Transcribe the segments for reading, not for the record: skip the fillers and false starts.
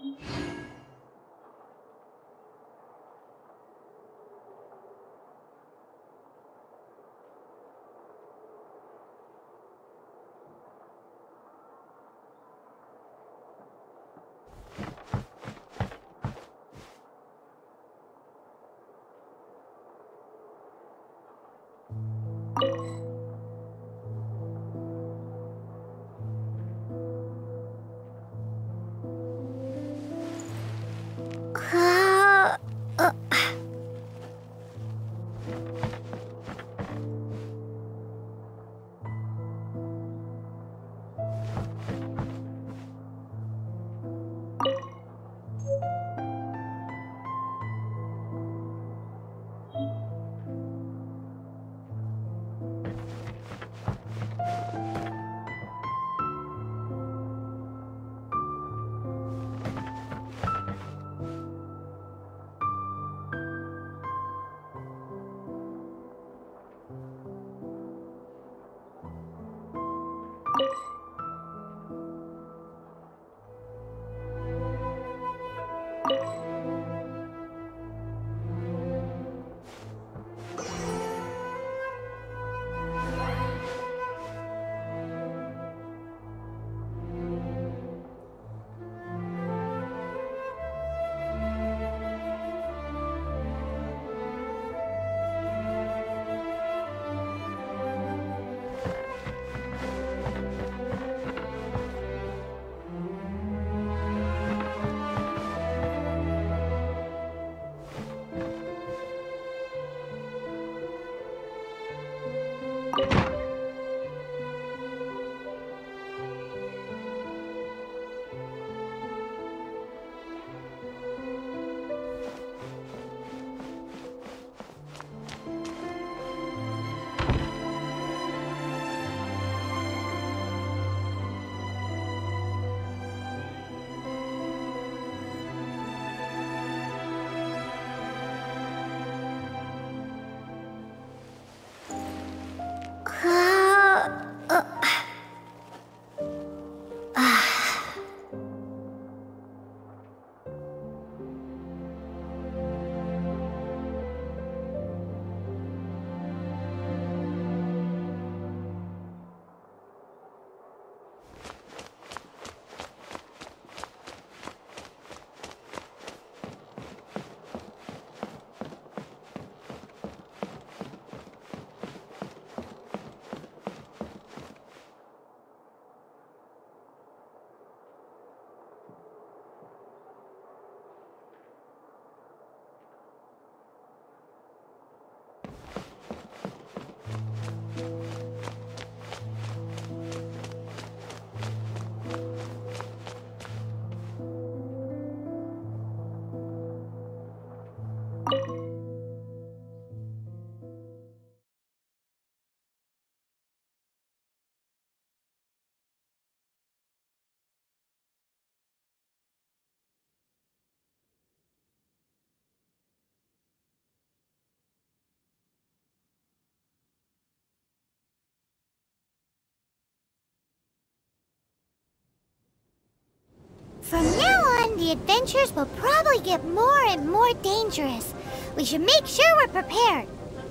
From now on, the adventures will probably get more and more dangerous. We should make sure we're prepared.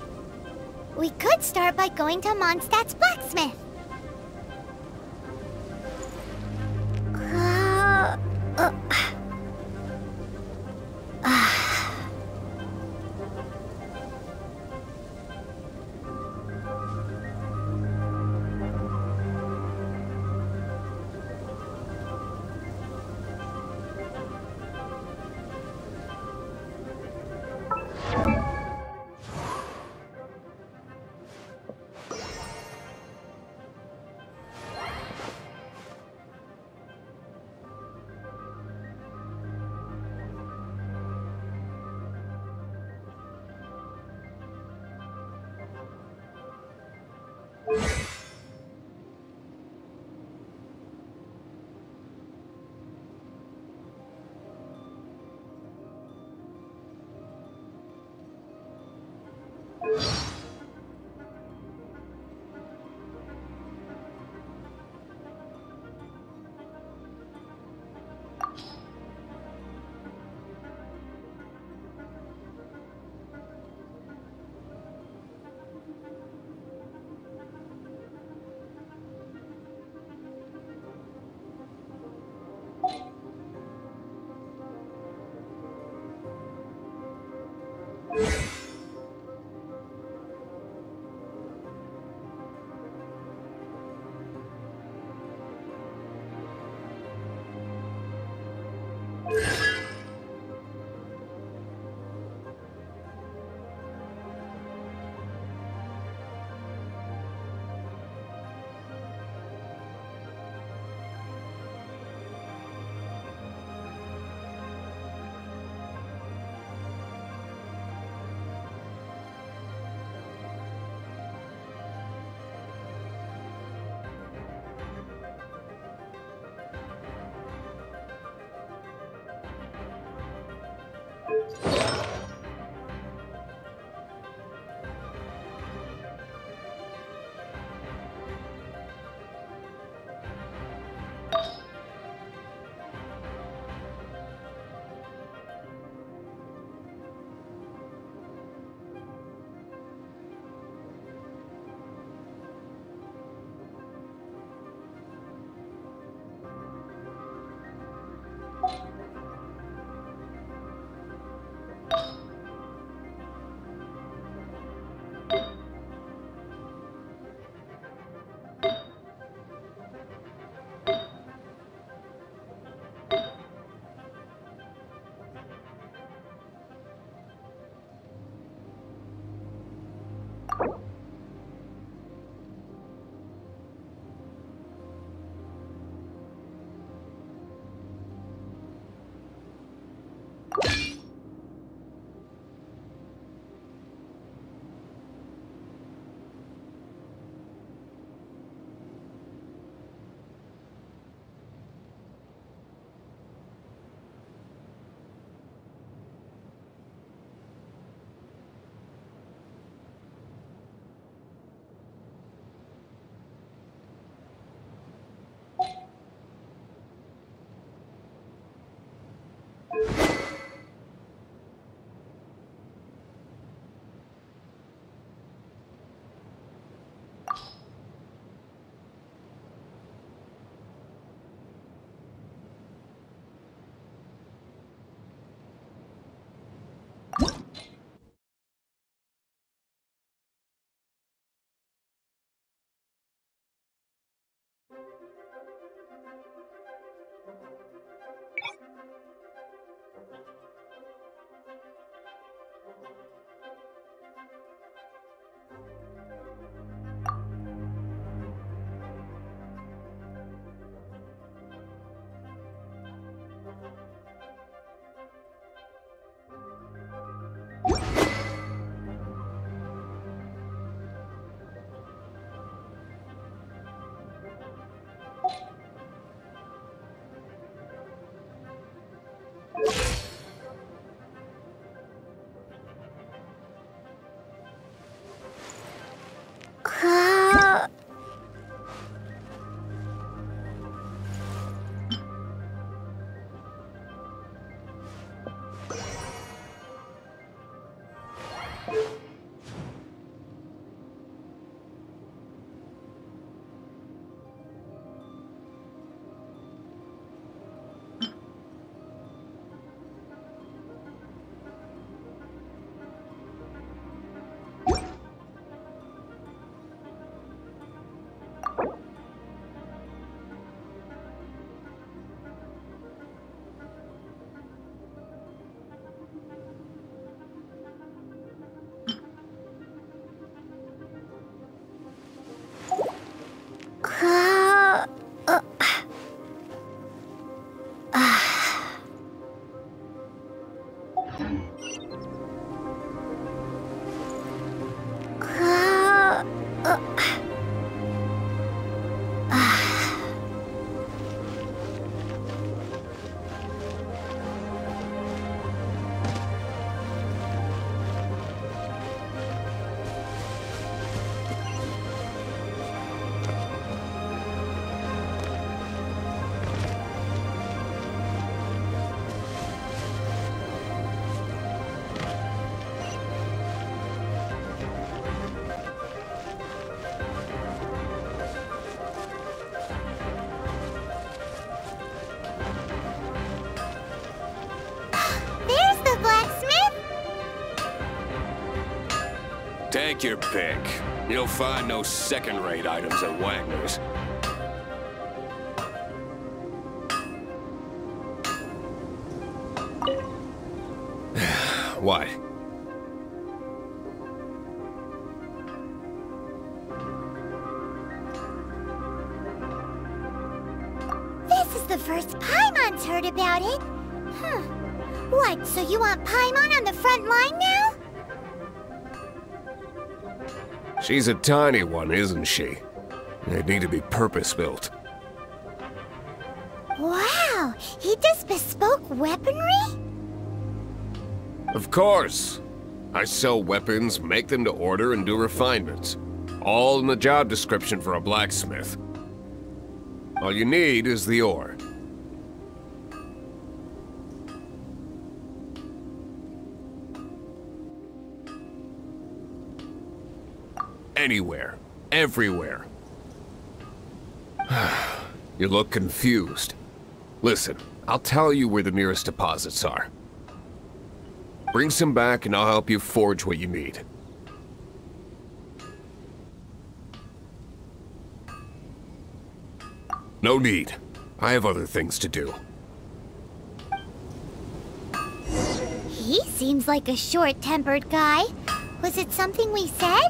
We could start by going to Mondstadt's blacksmith. Take your pick. You'll find no second-rate items at Wagner's. What? This is the first Paimon's heard about it. What, so you want Paimon on the front line now? She's a tiny one, isn't she? They'd need to be purpose-built. Wow, he does bespoke weaponry? Of course. I sell weapons, make them to order, and do refinements. All in the job description for a blacksmith. All you need is the ore. Anywhere. Everywhere. You look confused. Listen, I'll tell you where the nearest deposits are. Bring some back and I'll help you forge what you need. No need. I have other things to do. He seems like a short-tempered guy. Was it something we said?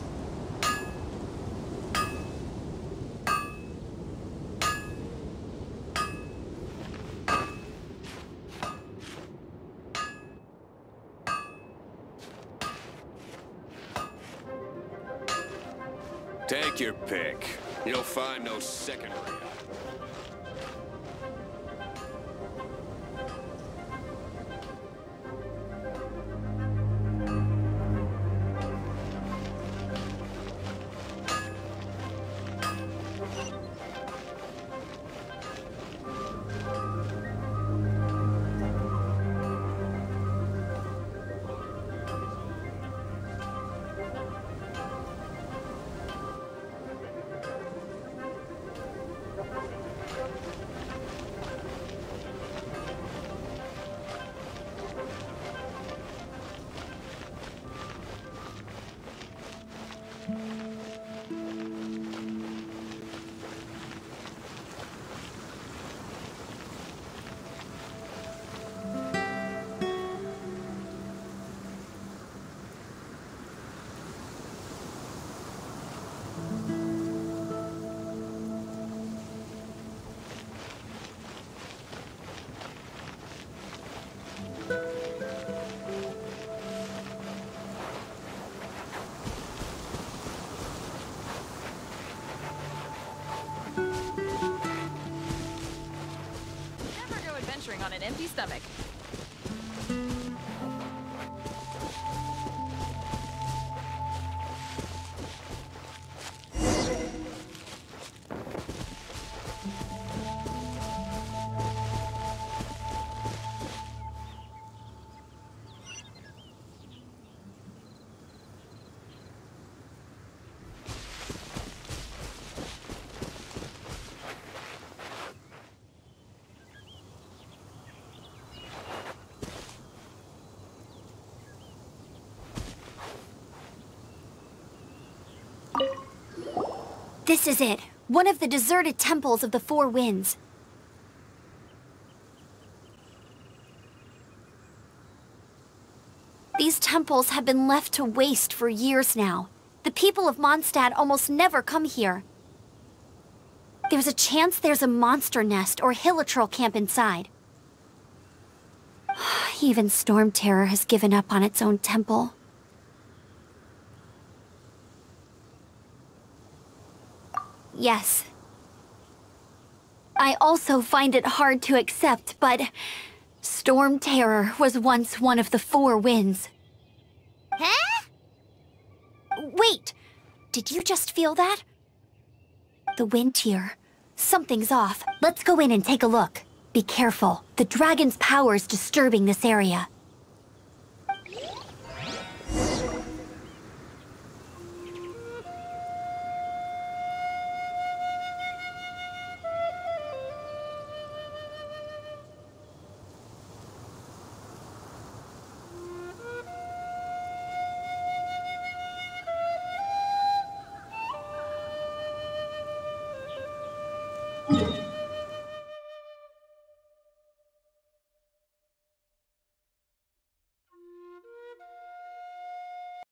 Take your pick. You'll find no second rate. On an empty stomach. This is it. One of the deserted temples of the Four Winds. These temples have been left to waste for years now. The people of Mondstadt almost never come here. There's a chance there's a monster nest or hilitrol camp inside. Even Storm Terror has given up on its own temple. Yes. I also find it hard to accept, but Storm Terror was once one of the Four Winds. Huh? Wait! Did you just feel that? The wind here. Something's off. Let's go in and take a look. Be careful. The dragon's power is disturbing this area.